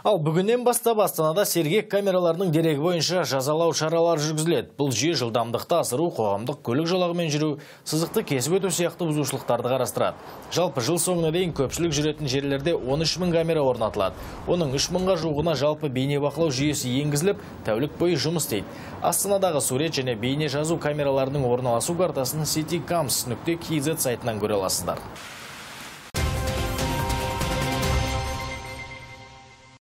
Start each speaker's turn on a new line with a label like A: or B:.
A: Ал бүгіннен бастап Астанада сергек камераларының дерегі бойынша жазалау шаралар жүргізіледі. Бұл жүйе жылдамдықты асыру, қоғамдық көлік жолағымен жүру, сызықты кесіп өту сияқты бұзушылықтарды қарастырады. Жалпы жыл соңына дейін көпшілік жүретін жерлерде 13 000 камера орнатылады. Оның 3 000-ға жуығына жалпы бейне бақылау жүйесі енгізіліп, тәулік бойы жұмыс істейді. Астанадағы сурет және бейне жазу камераларының орналасу картасын citycams.kz сайтынан көре аласыздар.